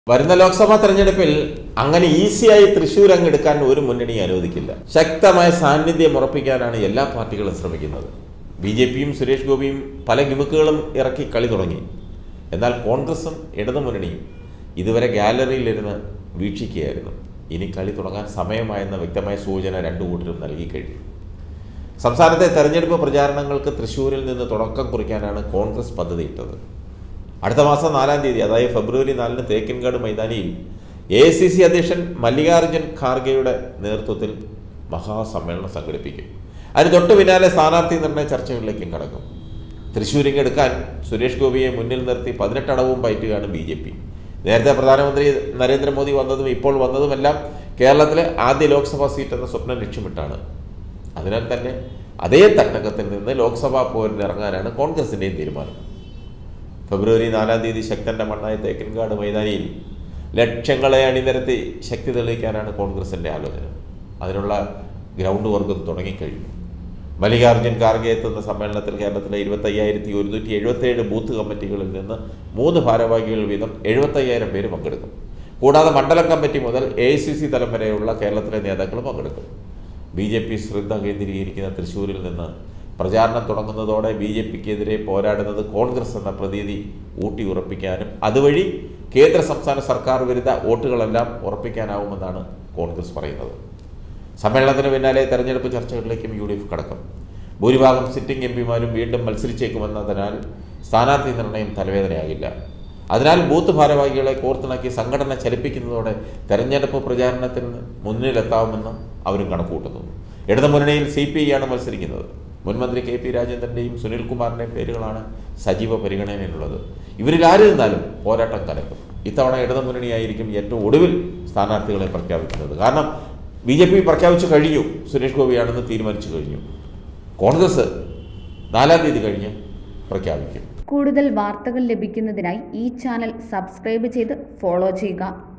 വരുന്ന ലോക്സഭാ തെരഞ്ഞെടുപ്പിൽ അങ്ങനെ ഈസിയായി തൃശ്ശൂർ അങ്ങെടുക്കാൻ ഒരു മുന്നണി അനുവദിക്കില്ല. ശക്തമായ സാന്നിധ്യം ഉറപ്പിക്കാനാണ് എല്ലാ പാർട്ടികളും ശ്രമിക്കുന്നത്. ബി.ജെ.പിയും സുരേഷ് ഗോപിയും പല ഗിമിക്കുകളും ഇറക്കി കളി തുടങ്ങി. എന്നാൽ കോൺഗ്രസും ഇടതുമുന്നണിയും ഇതുവരെ ഗാലറിയിലിരുന്ന് വീക്ഷിക്കുകയായിരുന്നു. ഇനി കളി തുടങ്ങാൻ സമയമായെന്ന വ്യക്തമായ സൂചന രണ്ടു കൂട്ടരും നൽകിക്കഴിഞ്ഞു. സംസ്ഥാനത്തെ തെരഞ്ഞെടുപ്പ് പ്രചാരണങ്ങൾക്ക് തൃശ്ശൂരിൽ നിന്ന് തുടക്കം കുറിക്കാനാണ് കോൺഗ്രസ് പദ്ധതിയിട്ടത്. അടുത്ത മാസം 4-ാം തീയതി, അതായത് ഫെബ്രുവരി 4-ന് തേക്കിൻകാട് മൈതാനിയിൽ AICC അധ്യക്ഷൻ മല്ലികാർജ്ജുൻ ഖാർഗെയുടെ നേതൃത്വത്തിൽ മഹാസമ്മേളനം സംഘടിപ്പിക്കും. അതിന് തൊട്ടു പിന്നാലെ സ്ഥാനാർത്ഥി നിർണയ ചർച്ചകളിലേക്കും കടക്കും. തൃശ്ശൂരിങ്ങെടുക്കാൻ സുരേഷ് ഗോപിയെ മുന്നിൽ നിർത്തി 18 അടവും പയറ്റുകയാണ് BJP. നേരത്തെ പ്രധാനമന്ത്രി നരേന്ദ്രമോദി വന്നതും ഇപ്പോൾ വന്നതുമെല്ലാം കേരളത്തിലെ ആദ്യ ലോക്സഭാ സീറ്റ് എന്ന സ്വപ്നം ലക്ഷ്യമിട്ടാണ്. അതിനാൽ തന്നെ അതേ തട്ടകത്തിൽ നിന്ന് ലോക്സഭാ പോരിനിറങ്ങാനാണ് കോൺഗ്രസിൻ്റെയും തീരുമാനം. ഫെബ്രുവരി 4-ാം തീയതി ശക്തന്റെ മണ്ണായ തേക്കിൻകാട് മൈതാനിയിൽ ലക്ഷങ്ങളെ അണിനിരത്തി ശക്തി തെളിയിക്കാനാണ് കോൺഗ്രസിൻ്റെ ആലോചന. അതിനുള്ള ഗ്രൗണ്ട് വർക്കും തുടങ്ങിക്കഴിഞ്ഞു. മല്ലികാർജ്ജുൻ ഖാർഗെ എത്തുന്ന സമ്മേളനത്തിൽ കേരളത്തിലെ 25,177 ബൂത്ത് കമ്മിറ്റികളിൽ നിന്ന് 3 ഭാരവാഹികൾ വീതം 75,000 പേര് പങ്കെടുക്കും. കൂടാതെ മണ്ഡലം കമ്മിറ്റി മുതൽ AICC തലം വരെയുള്ള കേരളത്തിലെ നേതാക്കളും പങ്കെടുക്കും. BJP ശ്രദ്ധ കേന്ദ്രീകരിക്കുന്ന തൃശ്ശൂരിൽ നിന്ന് പ്രചാരണം തുടങ്ങുന്നതോടെ BJPക്കെതിരെ പോരാടുന്നത് കോൺഗ്രസ് എന്ന പ്രതീതി ഊട്ടി ഉറപ്പിക്കാനും അതുവഴി കേന്ദ്ര സംസ്ഥാന സർക്കാർ വിരുദ്ധ വോട്ടുകളെല്ലാം ഉറപ്പിക്കാനാവുമെന്നാണ് കോൺഗ്രസ് പറയുന്നത്. സമ്മേളനത്തിന് പിന്നാലെ തെരഞ്ഞെടുപ്പ് ചർച്ചകളിലേക്കും UDF കടക്കും. ഭൂരിഭാഗം സിറ്റിംഗ് MPമാരും വീണ്ടും മത്സരിച്ചേക്കുമെന്നതിനാൽ സ്ഥാനാർത്ഥി നിർണയം തലവേദനയാകില്ല. അതിനാൽ ബൂത്ത് ഭാരവാഹികളെ കോർത്തിണക്കി സംഘടന ചലിപ്പിക്കുന്നതോടെ തെരഞ്ഞെടുപ്പ് പ്രചാരണത്തിന് മുന്നിലെത്താവുമെന്നും അവരും കണക്കുകൂട്ടുന്നു. ഇടതുമുന്നണിയിൽ CPI ആണ് മത്സരിക്കുന്നത്. മുൻമന്ത്രി KP രാജേന്ദ്രൻ്റെയും സുനിൽകുമാറിൻ്റെയും പേരുകളാണ് സജീവ പരിഗണനയിലുള്ളത്. ഇവരിൽ ആര് നിന്നാലും പോരാട്ടം കലക്കും. ഇത്തവണ ഇടതുമുന്നണിയായിരിക്കും ഏറ്റവും ഒടുവിൽ സ്ഥാനാർത്ഥികളെ പ്രഖ്യാപിക്കുന്നത്. കാരണം BJP പ്രഖ്യാപിച്ചു കഴിഞ്ഞു, സുരേഷ് ഗോപിയാണെന്ന് തീരുമാനിച്ചു കഴിഞ്ഞു. കോൺഗ്രസ് 4-ാം തീയതി കഴിഞ്ഞ് പ്രഖ്യാപിക്കും. കൂടുതൽ വാർത്തകൾ ലഭിക്കുന്നതിനായി ഈ ചാനൽ സബ്സ്ക്രൈബ് ചെയ്ത് ഫോളോ ചെയ്യുക.